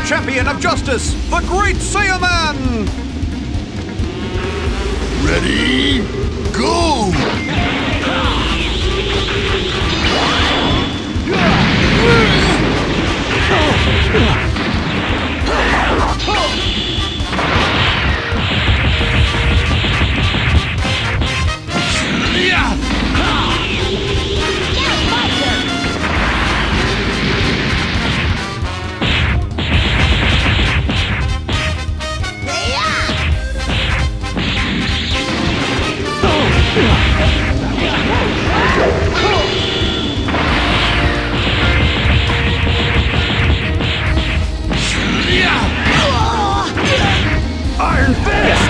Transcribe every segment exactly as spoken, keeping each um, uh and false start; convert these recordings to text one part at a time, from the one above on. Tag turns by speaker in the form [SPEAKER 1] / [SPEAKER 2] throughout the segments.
[SPEAKER 1] champion of justice, the great Saiyaman!
[SPEAKER 2] Ready, go!
[SPEAKER 1] Iron Fist!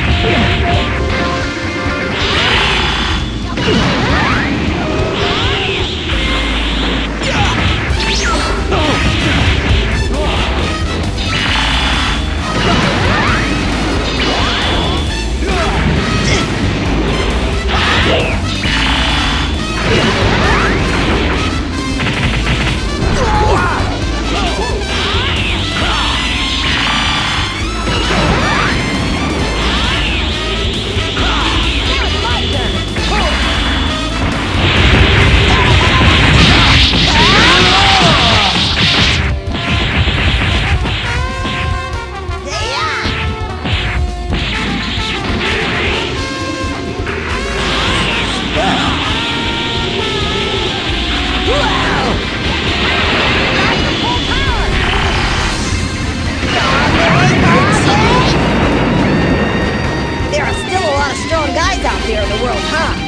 [SPEAKER 3] There are still a lot of strong guys out there in the world, huh?